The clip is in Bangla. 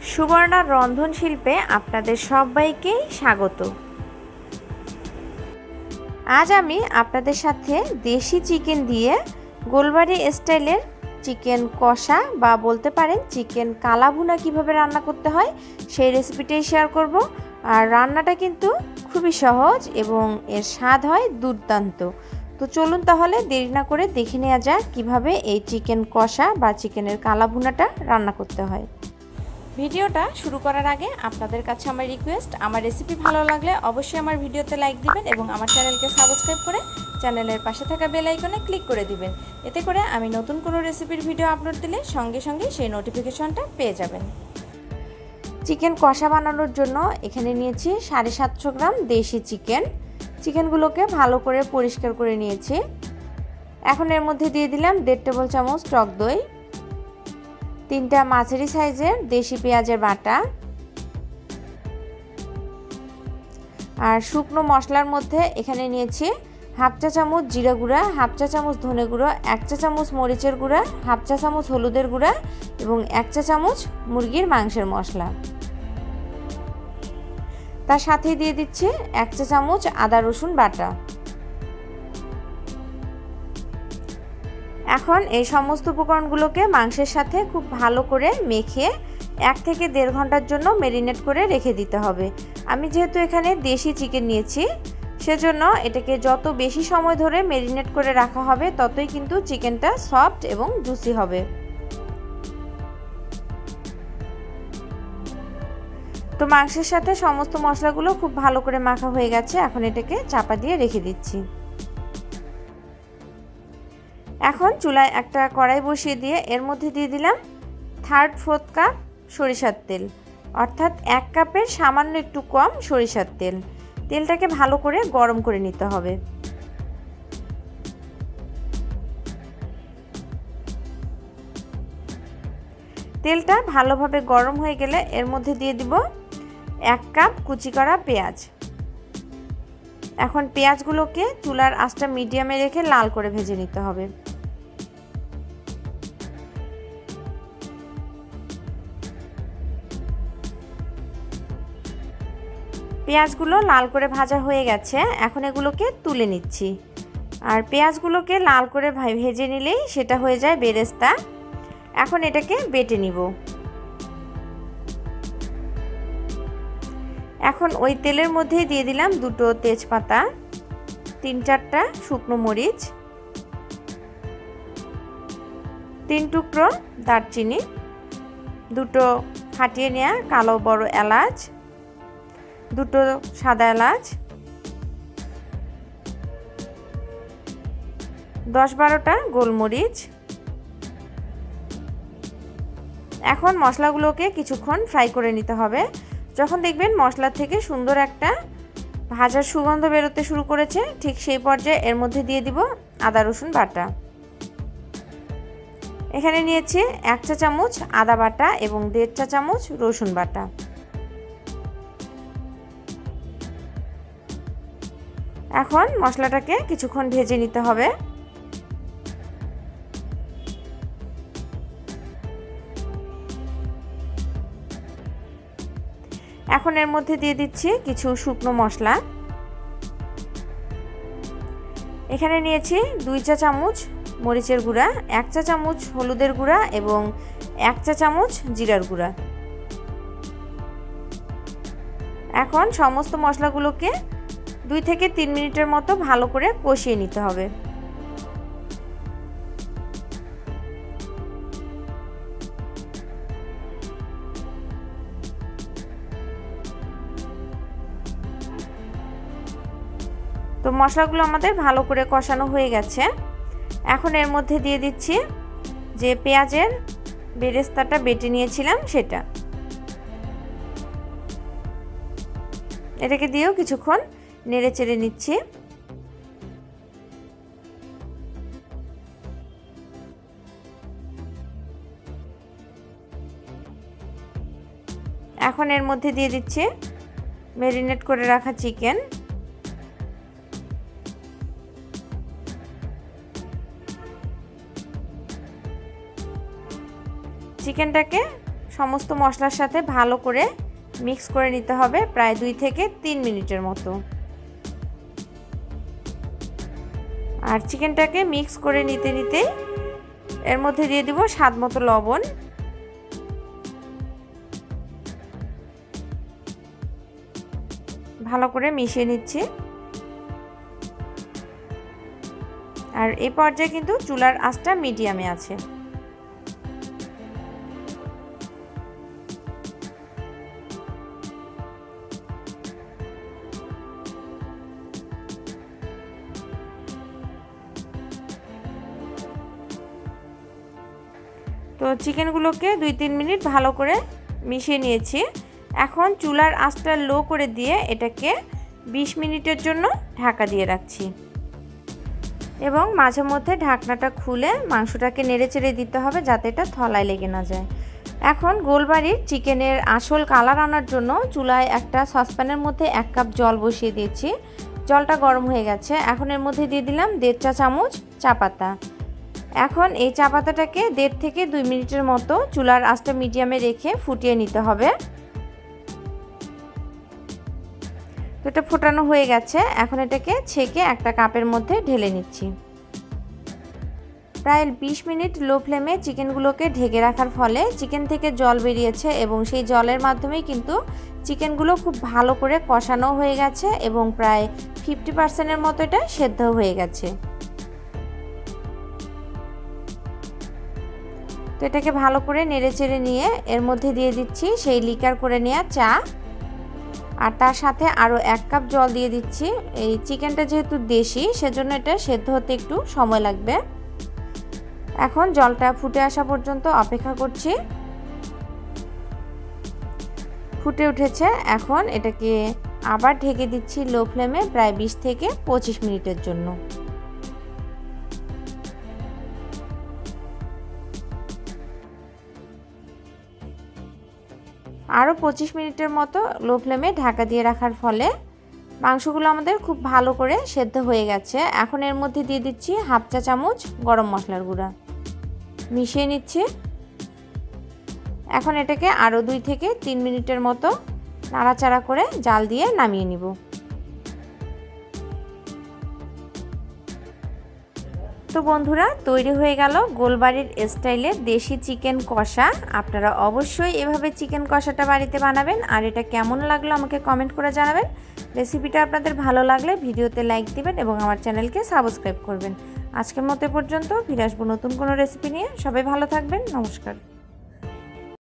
সুবর্ণার রন্ধন শিল্পে আপনাদের সবাইকে স্বাগত। আজ আমি আপনাদের সাথে দেশি চিকেন দিয়ে গোলবাড়ি স্টাইলের চিকেন কষা বা বলতে পারেন চিকেন কালাভুনা কিভাবে রান্না করতে হয় সেই রেসিপিটাই শেয়ার করব। আর রান্নাটা কিন্তু খুবই সহজ এবং এর স্বাদ হয় দুর্দান্ত। তো চলুন তাহলে দেরি না করে দেখে নেওয়া যাক কীভাবে এই চিকেন কষা বা চিকেনের কালাভুনাটা রান্না করতে হয়। ভিডিওটা শুরু করার আগে আপনাদের কাছে আমার রিকোয়েস্ট, আমার রেসিপি ভালো লাগলে অবশ্যই আমার ভিডিওতে লাইক দিবেন এবং আমার চ্যানেলকে সাবস্ক্রাইব করে চ্যানেলের পাশে থাকা বেল আইকনে ক্লিক করে দিবেন। এতে করে আমি নতুন কোনো রেসিপির ভিডিও আপলোড দিলে সঙ্গে সঙ্গে সেই নোটিফিকেশনটা পেয়ে যাবেন। চিকেন কষা বানানোর জন্য এখানে নিয়েছি 750 গ্রাম দেশি চিকেন। চিকেনগুলোকে ভালো করে পরিষ্কার করে নিয়েছি। এখন এর মধ্যে দিয়ে দিলাম 1.5 টেবিল চামচ টক দই, 3টা মাঝারি সাইজের দেশি পেঁয়াজের বাটা, আর শুকনো মশলার মধ্যে এখানে নিয়েছি 1/2 চা চামচ জিরা গুঁড়া, 1/2 চা চামচ ধনে গুঁড়ো, 1 চা চামচ মরিচের গুঁড়া, 1/2 চা চামচ হলুদের গুঁড়া এবং 1 চা চামচ মুরগির মাংসের মশলা। তার সাথে দিয়ে দিচ্ছি 1 চা চামচ আদা রসুন বাটা। এখন এই সমস্ত উপকরণগুলোকে মাংসের সাথে খুব ভালো করে মেখে 1 থেকে 1.5 ঘন্টার জন্য ম্যারিনেট করে রেখে দিতে হবে। আমি যেহেতু এখানে দেশি চিকেন নিয়েছি সেজন্য এটাকে যত বেশি সময় ধরে ম্যারিনেট করে রাখা হবে ততই কিন্তু চিকেনটা সফট এবং জুসি হবে। তো মাংসের সাথে সমস্ত মশলাগুলো খুব ভালো করে মাখা হয়ে গেছে। এখন এটাকে চাপা দিয়ে রেখে দিচ্ছি। এখন চুলায় একটা কড়াই বসিয়ে দিয়ে এর মধ্যে দিয়ে দিলাম 1/3 কাপ সরিষার তেল, অর্থাৎ 1 কাপের সামান্য একটু কম সরিষার তেল। তেলটাকে ভালো করে গরম করে নিতে হবে। তেলটা ভালোভাবে গরম হয়ে গেলে এর মধ্যে দিয়ে দিব 1 কাপ কুচি করা পেঁয়াজ। এখন পেঁয়াজগুলোকে চুলার আঁচটা মিডিয়ামে রেখে লাল করে ভেজে নিতে হবে। পেঁয়াজগুলো লাল করে ভাজা হয়ে গেছে। এখন এগুলোকে তুলে নিচ্ছি। আর পেঁয়াজগুলোকে লাল করে ভেজে নিলেই সেটা হয়ে যায় বেরেস্তা। এখন এটাকে বেটে নিব। এখন ওই তেলের মধ্যেই দিয়ে দিলাম 2টো তেজপাতা, 3-4টা শুকনো মরিচ, 3 টুকরো দারচিনি, 2টো ফাটিয়ে নেওয়া কালো বড় এলাচ, 2টো সাদা এলাচ, 10-12টা গোলমরিচ। এখন মশলাগুলোকে কিছুক্ষণ ফ্রাই করে নিতে হবে। যখন দেখবেন মশলা থেকে সুন্দর একটা ভাজার সুগন্ধ বেরোতে শুরু করেছে ঠিক সেই পর্যায়ে এর মধ্যে দিয়ে দিব আদা রসুন বাটা। এখানে নিয়েছি 1 চা চামচ আদা বাটা এবং 1.5 চা চামচ রসুন বাটা। এখন মশলাটাকে কিছুক্ষণ ভেজে নিতে হবে। এখন এর মধ্যে দিয়ে দিচ্ছি কিছু শুকনো মশলা। এখানে নিয়েছি 2 চা চামচ মরিচের গুঁড়া, 1 চা চামচ হলুদের গুঁড়া এবং 1 চা চামচ জিরার গুঁড়া। এখন সমস্ত মশলাগুলোকে 2 থেকে 3 মিনিটের মতো ভালো করে কষিয়ে নিতে হবে। তো মশলাগুলো আমাদের ভালো করে কষানো হয়ে গেছে। এখন এর মধ্যে দিয়ে দিচ্ছি যে পেঁয়াজের বেরেস্তাটা বেটে নিয়েছিলাম সেটা। এটাকে দিয়েও কিছুক্ষণ নেড়ে চেড়ে নিচ্ছি। এখন এর মধ্যে দিয়ে দিচ্ছি ম্যারিনেট করে রাখা চিকেন। চিকেনটাকে সমস্ত মশলার সাথে ভালো করে মিক্স করে নিতে হবে প্রায় 2 থেকে 3 মিনিটের মতো। আর চিকেনটাকে মিক্স করে নিতে নিতে এর মধ্যে দিয়ে দিব স্বাদমতো লবণ। ভালো করে মিশিয়ে নিচ্ছি। আর এই পর্যায়ে কিন্তু চুলার আঁচটা মিডিয়ামে আছে। তো চিকেনগুলোকে 2-3 মিনিট ভালো করে মিশিয়ে নিয়েছি। এখন চুলার আঁচটা লো করে দিয়ে এটাকে 20 মিনিটের জন্য ঢাকা দিয়ে রাখছি এবং মাঝে মধ্যে ঢাকনাটা খুলে মাংসটাকে নেড়েচেড়ে দিতে হবে যাতে এটা থলায় লেগে না যায়। এখন গোলবাড়ির চিকেনের আসল কালার আনার জন্য চুলায় একটা সসপ্যানের মধ্যে 1 কাপ জল বসিয়ে দিয়েছি। জলটা গরম হয়ে গেছে। এখন এর মধ্যে দিয়ে দিলাম 1.5 চা চামচ চা পাতা। এখন এই চা পাতাটাকে 1.5 থেকে 2 মিনিটের মতো চুলার আঁচটা মিডিয়ামে রেখে ফুটিয়ে নিতে হবে। তো এটা ফোটানো হয়ে গেছে। এখন এটাকে ছেঁকে একটা কাপের মধ্যে ঢেলে নিচ্ছি। প্রায় 20 মিনিট লো ফ্লেমে চিকেনগুলোকে ঢেকে রাখার ফলে চিকেন থেকে জল বেরিয়েছে এবং সেই জলের মাধ্যমেই কিন্তু চিকেনগুলো খুব ভালো করে কষানো হয়ে গেছে এবং প্রায় 50%-এর মতো এটা সেদ্ধ হয়ে গেছে। তো এটাকে ভালো করে নেড়েচেড়ে নিয়ে এর মধ্যে দিয়ে দিচ্ছি সেই লিকার করে নেওয়া চা, আর তার সাথে আরও 1 কাপ জল দিয়ে দিচ্ছি। এই চিকেনটা যেহেতু দেশি সেজন্য এটা সেদ্ধ হতে একটু সময় লাগবে। এখন জলটা ফুটে আসা পর্যন্ত অপেক্ষা করছি। ফুটে উঠেছে। এখন এটাকে আবার ঢেকে দিচ্ছি লো ফ্লেমে প্রায় 20 থেকে 25 মিনিটের জন্য। আরও 25 মিনিটের মতো লো ফ্লেমে ঢাকা দিয়ে রাখার ফলে মাংসগুলো আমাদের খুব ভালো করে সেদ্ধ হয়ে গেছে। এখন এর মধ্যে দিয়ে দিচ্ছি 1/2 চা চামচ গরম মশলার গুঁড়া, মিশিয়ে নিচ্ছি। এখন এটাকে আরও 2 থেকে 3 মিনিটের মতো নাড়াচাড়া করে জাল দিয়ে নামিয়ে নিব। তো বন্ধুরা, তৈরি হয়ে গেল গোলবাড়ির স্টাইলে দেশি চিকেন কষা। আপনারা অবশ্যই এভাবে চিকেন কষাটা বাড়িতে বানাবেন আর এটা কেমন লাগলো আমাকে কমেন্ট করে জানাবেন। রেসিপিটা আপনাদের ভালো লাগলে ভিডিওতে লাইক দিবেন এবং আমার চ্যানেলকে সাবস্ক্রাইব করবেন। আজকের মতো পর্যন্ত, ফিরে আসবো নতুন কোনো রেসিপি নিয়ে। সবাই ভালো থাকবেন। নমস্কার।